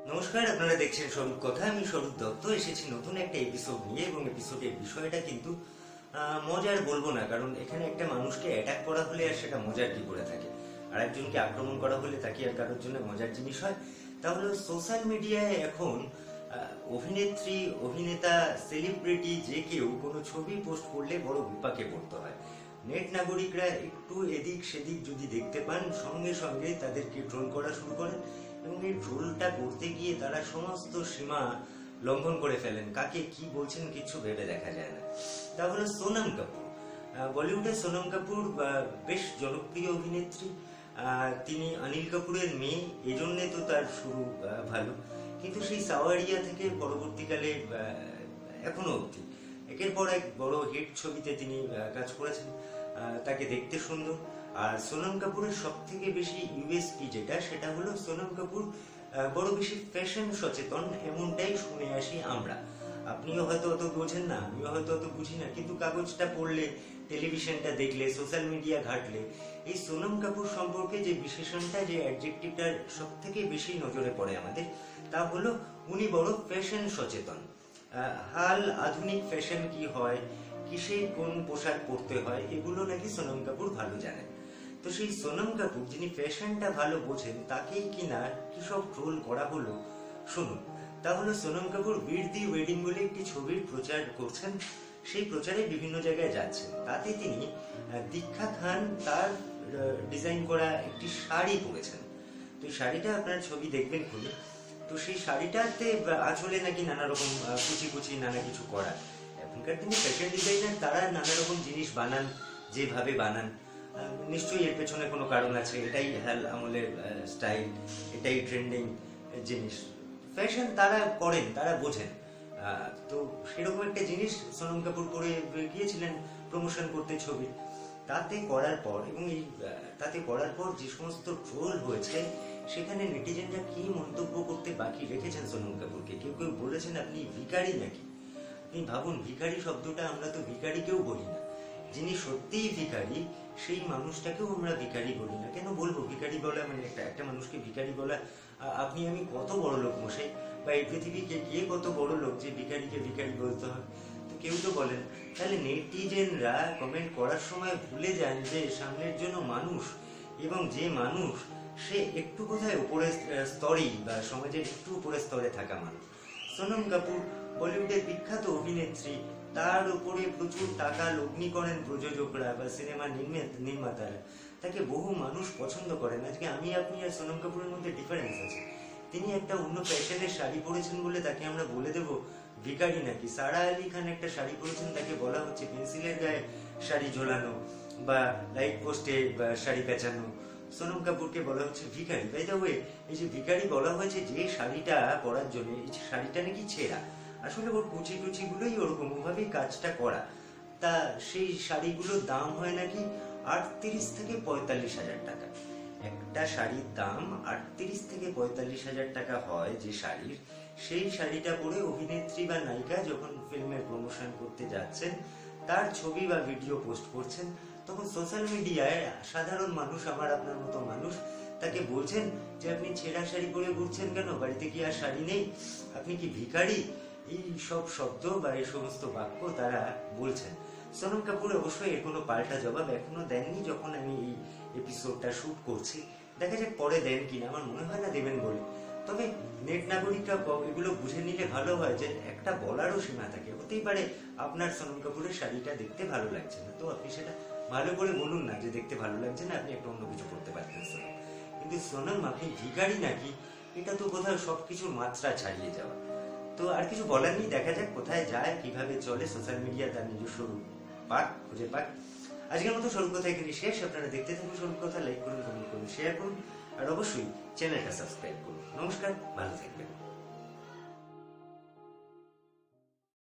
নমস্কার, আপনারা দেখছেন স্বরূপ কথা। আমি স্বরূপ দত্ত এসেছি নতুন একটা এপিসোড নিয়ে, এবং এপিসোডের বিষয়টা কিন্তু মজার বলবো না, কারণ এখানে একটা মানুষকে অ্যাটাক করা হলে আর সেটা মজার কি করে থাকে, আর একজনকে আক্রমণ করা হলে তাকে আর কারোর জন্য মজার জিনিস হয়। তাহলে সোশ্যাল মিডিয়ায় এখন অভিনেত্রী, অভিনেতা, সেলিব্রিটি যে কেউ কোনো ছবি পোস্ট করলে বড় বিপাকে পড়তে হয়। নেট নাগরিকরা একটু এদিক সেদিক যদি দেখতে পান, সঙ্গে সঙ্গে তাদেরকে ট্রোল করা শুরু করেন, এবং এই ট্রোলটা করতে গিয়ে তারা সমস্ত সীমা লঙ্ঘন করে ফেলেন। কাকে কি বলছেন কিছু ভেবে দেখা যায় না। তাহলে সোনম কাপুর, বলিউডের সোনম কাপুর বেশ জনপ্রিয় অভিনেত্রী। তিনি অনিল কাপুরের মেয়ে, এই জন্যে তো তার শুরু ভালো। কিন্তু সেই সাওয়ারিয়া থেকে পরবর্তীকালে এখনো অবধি একের পর এক বড় হিট ছবিতে তিনি কাজ করেছেন। তাকে দেখতে সুন্দর। আর সোনম কাপুরের সব থেকে বেশি ইউএসপি যেটা, সেটা হলো সোনম কাপুর বড় বেশি ফ্যাশন সচেতন, এমনটাই শুনে আসি আমরা। আপনিও হয়তো অত বোঝেন না, আমিও হয়তো অত বুঝি না, কিন্তু কাগজটা পড়লে, টেলিভিশনটা দেখলে, সোশ্যাল মিডিয়া ঘাটলে এই সোনম কাপুর সম্পর্কে যে বিশেষণটা, যে অ্যাডজেক্টিভটা সব থেকে বেশি নজরে পড়ে আমাদের, তা হলো উনি বড় ফ্যাশন সচেতন। হাল আধুনিক ফ্যাশন কি হয়, কিসে কোন পোশাক পরতে হয়, এগুলো নাকি সোনম কাপুর ভালো জানেন। তো সেই সোনম কাপুর যিনি ফ্যাশনটা ভালো বোঝেন, তাকেই কিনা কি সব ট্রোল করা হলো শুনুন। তাহলে সোনম কাপুর বীর দি ওয়েডিং বলে একটি ছবির প্রচার করছেন। সেই প্রচারে বিভিন্ন জায়গায় যাচ্ছেন। তাতে তিনি দীক্ষা খান তার ডিজাইন করা একটি শাড়ি পরেছেন। তো এই শাড়িটা আপনার ছবি দেখবেন খুলে। তো সেই শাড়িটাতে আঁচলে নাকি নানা রকম কুচি কুচি নানা কিছু করা। এখনকার দিনে ফ্যাশন ডিজাইনার তারা নানা রকম জিনিস বানান, যেভাবে বানান নিশ্চয়ই এর পেছনে কোনো কারণ আছে। এটাই হাল আমলের স্টাইল, এটাই ট্রেন্ডিং জিনিস। ফ্যাশন তারা করেন, তারা বোঝেন। তো সেরকম একটা জিনিস সোনম কাপুর করে গিয়েছিলেন প্রমোশন করতে ছবি। তাতে করার পর, এবং এই তাতে করার পর যে সমস্ত ট্রোল হয়েছে, সেখানে নেটিজেনরা কি মন্তব্য করতে বাকি রেখেছেন সোনম কাপুরকে। কেউ কেউ বলেছেন আপনি ভিখারি নাকি। আপনি ভাবুন, ভিখারি শব্দটা আমরা তো ভিখারিকেও বলি না। যিনি সত্যিই ভিখারি, সেই মানুষটাকেও আমরা ভিখারি বলি না। কেন বলবো ভিখারি বলা, মানে একটা মানুষকে ভিখারি বলা? আপনি আমি কত বড় লোক মশাই, বা এই পৃথিবীকে কে কত বড় লোক যে ভিখারিকে ভিখারি বলতে হয়? তো কেউ তো বলেন। তাহলে নেটিজেনরা কমেন্ট করার সময় ভুলে যান যে সামনের জন্য মানুষ, এবং যে মানুষ সে একটু কোথায় উপরের স্তরেই, বা সমাজের একটু উপরের স্তরে থাকা মানুষ। সোনম কাপুর বলিউডের বিখ্যাত অভিনেত্রী, তার উপরে প্রচুর টাকা লগ্নি করেন প্রযোজকরা বা সিনেমা নির্মাতারা। তাকে বহু মানুষ পছন্দ করেন। আজকে আমি, আপনি আর সোনম কাপুরের মধ্যে ডিফারেন্স আছে। তিনি একটা অন্য ফ্যাশনের শাড়ি পরেছেন বলে তাকে আমরা বলে দেব ভিখারি নাকি? সারা আলী খান একটা শাড়ি পরেছেন, তাকে বলা হচ্ছে পেন্সিলের গায়ে শাড়ি ঝোলানো বা লাইট পোস্টে শাড়ি পেঁচানো। সোনম কাপুরকে বলা হচ্ছে ভিখারি। বাই দ্য ওয়ে, এই যে ভিখারি বলা হয়েছে যে শাড়িটা পরার জন্য, এই শাড়িটা নাকি ছেঁড়া। আসলে ওর কুচি টুচি গুলোই ওরকম ভাবেই কাজটা করা। তা সেই শাড়িগুলোর দাম হয় নাকি 38 থেকে 45,000 টাকা। একটা শাড়ির দাম 38 থেকে 45,000 টাকা হয় যে শাড়ির, সেই শাড়িটা পরে অভিনেত্রী বা নায়িকা যখন ফিল্মের প্রমোশন করতে যাচ্ছেন, তার ছবি বা ভিডিও পোস্ট করছেন, তখন সোশ্যাল মিডিয়ায় সাধারণ মানুষ, আমার আপনার মতো মানুষ, তাকে বলছেন যে আপনি ছেঁড়া শাড়ি পরে ঘুরছেন কেন, বাড়িতে কি আর শাড়ি নেই, আপনি কি ভিখারি? এই সব শব্দ বা এই সমস্ত বাক্য তারা বলছেন। সোনম কাপুর অবশ্যই এর কোনো পাল্টা জবাব এখনো দেননি। যখন আমি এই এপিসোডটা শুট করছি, দেখা যাক পরে দেন কিনা। আমার মনে হয় না দেবেন বলে। তবে নেট নাগরিকরা এগুলো বুঝে নিলে ভালো হয় যে একটা বলারও সীমা থাকে। হতেই পারে আপনার সোনম কাপুরের শাড়িটা দেখতে ভালো লাগছে না, তো আপনি সেটা ভালো করে বলুন না যে দেখতে ভালো লাগছে না, আপনি একটা অন্য কিছু করতে পারতেন সোনম। কিন্তু সোনম আপনি ভিখারি নাকি, এটা তো বোধহয় সবকিছুর মাত্রা ছাড়িয়ে যাওয়া। তো আর কিছু বলার নেই, দেখা যাক কোথায় যায়, কিভাবে চলে সোশ্যাল মিডিয়া তার নিজস্ব খুঁজে পাক। আজকের মতো স্বরূপ কথা এখানে শেষ। আপনারা দেখতে থাকুন স্বরূপ কথা, লাইক করুন, কমেন্ট করুন, শেয়ার করুন, আর অবশ্যই চ্যানেলটা সাবস্ক্রাইব করুন। নমস্কার, ভালো থাকবেন।